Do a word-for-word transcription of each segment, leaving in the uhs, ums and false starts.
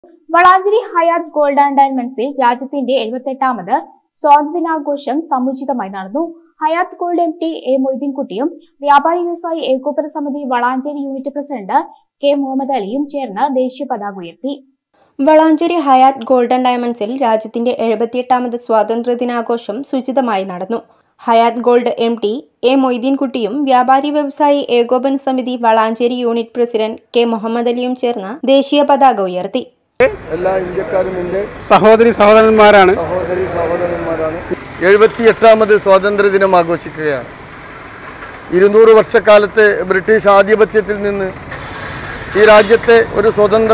Valanchery Hayat gold and ഡയമണ്ട്സിൽ രാജ്യത്തിന്റെ എഴുപത്തെട്ടാമത് സ്വാതന്ത്ര്യദിനാഘോഷം സമുചിതമായി നടന്നു. Hayath gold M T A മൊയ്തീൻകുട്ടിയും വ്യാപാരി വ്യവസായി ഏകോപന സമിതി Valanchery unit president K Muhammad അലിയും ചേർന്ന് ദേശീയ പതാക ഉയർത്തി. വളാഞ്ചേരി ഹയാത്ത് ഗോൾഡ് ആൻഡ് ഡയമണ്ട്സിൽ രാജ്യത്തിന്റെ എഴുപത്തിയെട്ടാമത് സ്വാതന്ത്ര്യദിനാഘോഷം സുചിതമായി നടന്നു. Hayath gold M T A മൊയ്തീൻകുട്ടിയും വ്യാപാരി വ്യവസായി ഏകോപന സമിതി Valanchery unit president K Muhammad അലിയും ചേർന്ന് ദേശീയ പതാക ഉയർത്തി. എല്ലാ ഇന്ത്യക്കാരും എൻ്റെ സഹോദരി സഹോദരന്മാരാണ് സഹോദരി സഹോദരന്മാരാണ് എഴുപത്തിയെട്ടാമത് സ്വാതന്ത്ര്യദിനം ആഘോഷിക്കുകയാണ്. ഇരുന്നൂറ് വർഷക്കാലത്തെ ബ്രിട്ടീഷ് ആധിപത്യത്തിൽ നിന്ന് ഈ രാജ്യത്തെ ഒരു സ്വതന്ത്ര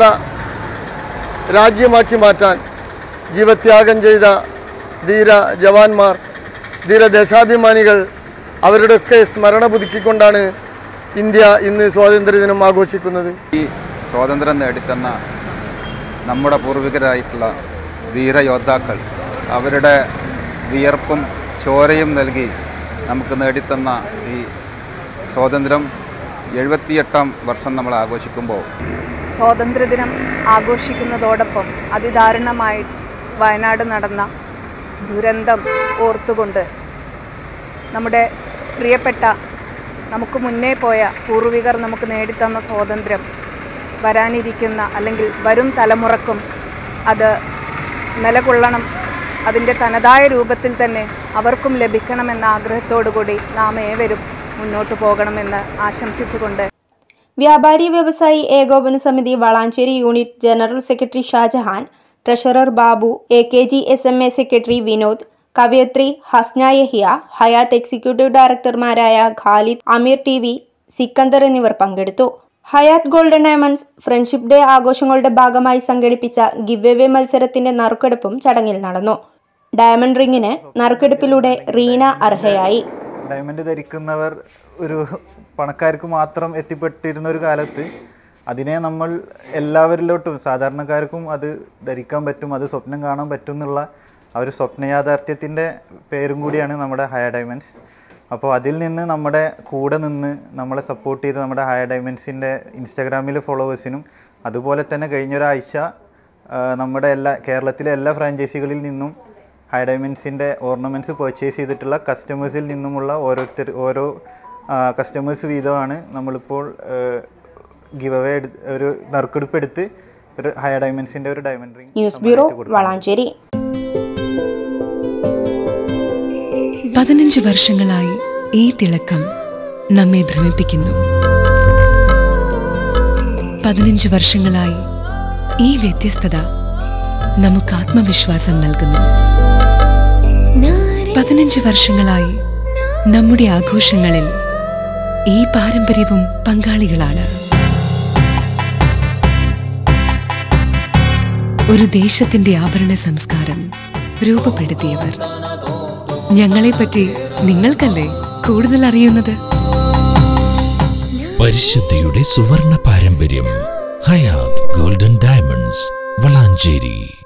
രാജ്യമാക്കി മാറ്റാൻ ജീവത്യാഗം ചെയ്ത ധീര ജവാന്മാർ, ധീര ദേശാഭിമാനികൾ, അവരുടെയൊക്കെ സ്മരണ പുതുക്കിക്കൊണ്ടാണ് ഇന്ത്യ ഇന്ന് സ്വാതന്ത്ര്യദിനം ആഘോഷിക്കുന്നത്. ഈ സ്വാതന്ത്ര്യം നേടിത്തന്ന നമ്മുടെ പൂർവികരായിട്ടുള്ള ധീരയോദ്ധാക്കൾ അവരുടെ വിയർപ്പും ചോരയും നൽകി നമുക്ക് നേടിത്തന്ന ഈ സ്വാതന്ത്ര്യം എഴുപത്തിയെട്ടാം വർഷം നമ്മൾ ആഘോഷിക്കുമ്പോൾ സ്വാതന്ത്ര്യദിനം ആഘോഷിക്കുന്നതോടൊപ്പം അതിദാരുണമായി വയനാട് നടന്ന ദുരന്തം ഓർത്തുകൊണ്ട് നമ്മുടെ പ്രിയപ്പെട്ട നമുക്ക് മുന്നേ പോയ പൂർവികർ നമുക്ക് നേടിത്തന്ന സ്വാതന്ത്ര്യം വരാനിരിക്കുന്ന അല്ലെങ്കിൽ വരും തലമുറക്കും അത് നിലകൊള്ളണം, അതിൻ്റെ തനതായ രൂപത്തിൽ തന്നെ അവർക്കും ലഭിക്കണമെന്ന ആഗ്രഹത്തോടു കൂടി നാം ഏവരും മുന്നോട്ട് പോകണമെന്ന് ആശംസിച്ചുകൊണ്ട് വ്യാപാരി വ്യവസായി ഏകോപന സമിതി Valanchery unit general secretary Shajahan, treasurer Babu, A K G S M A secretary Vinod, കവയത്രി ഹസ്ന യഹിയ, ഹയാത്ത് എക്സിക്യൂട്ടീവ് ഡയറക്ടർമാരായ ഖാലിദ്, അമീർ ടി വി, സിക്കന്ദർ എന്നിവർ പങ്കെടുത്തു. Hayath golden diamonds friendship day ആഘോഷങ്ങളുടെ ഭാഗമായി സംഘടിപ്പിച്ച ഗിവ് എവേ മത്സരത്തിന്റെ നറുക്കെടുപ്പും ചടങ്ങിൽ നടന്നു. ഡയമണ്ട് റിങ്ങിന് നറുക്കെടുപ്പിലൂടെ റീന അർഹയായി. ഡയമണ്ട് ധരിക്കുന്നവർ ഒരു പണക്കാർക്ക് മാത്രം എത്തിപ്പെട്ടിരുന്ന ഒരു കാലത്ത് അതിനെ നമ്മൾ എല്ലാവരിലോട്ടും സാധാരണക്കാർക്കും അത് ധരിക്കാൻ പറ്റും, അത് സ്വപ്നം കാണാൻ പറ്റും എന്നുള്ള ആ ഒരു സ്വപ്നയാഥാർത്ഥ്യത്തിൻ്റെ പേരും കൂടിയാണ് നമ്മുടെ ഹയ ഡയമണ്ട്സ്. അപ്പോൾ അതിൽ നിന്ന് നമ്മുടെ കൂടെ നിന്ന് നമ്മളെ സപ്പോർട്ട് ചെയ്ത് നമ്മുടെ ഹയ ഡയമണ്ട്സിൻ്റെ ഇൻസ്റ്റാഗ്രാമിലെ ഫോളോവേഴ്സിനും അതുപോലെ തന്നെ കഴിഞ്ഞൊരാഴ്ച നമ്മുടെ എല്ലാ കേരളത്തിലെ എല്ലാ ഫ്രാഞ്ചൈസികളിൽ നിന്നും ഹയ ഡയമണ്ട്സിൻ്റെ ഓർണമെൻറ്റ്സ് പർച്ചേസ് ചെയ്തിട്ടുള്ള കസ്റ്റമേഴ്സിൽ നിന്നുമുള്ള ഓരോരുത്തർ ഓരോ കസ്റ്റമേഴ്സ് വീതമാണ് നമ്മളിപ്പോൾ ഗിവ് അവേ ഒരു നറുക്കെടുപ്പ് എടുത്ത് ഒരു ഹയ ഡയമണ്ട്സിൻ്റെ ഒരു diamond ring. News bureau, Valanchery. പതിനഞ്ച് വർഷങ്ങളായി ഈ തിളക്കം നമ്മെ ഭ്രമിപ്പിക്കുന്നു. പതിനഞ്ച് വർഷങ്ങളായി ഈ വ്യത്യസ്തത നമുക്ക് ആത്മവിശ്വാസം നൽകുന്നു. പതിനഞ്ച് വർഷങ്ങളായി നമ്മുടെ ആഘോഷങ്ങളിൽ ഈ പാരമ്പര്യവും പങ്കാളികളാണ്. ഒരു ദേശത്തിന്റെ ആഭരണ സംസ്കാരം രൂപപ്പെടുത്തിയവർ. ഞങ്ങളെപ്പറ്റി നിങ്ങൾക്കല്ലേ കൂടുതൽ അറിയുന്നത്? പരിശുദ്ധിയുടെ സുവർണ പാരമ്പര്യം. Hayath golden diamonds, Valanchery.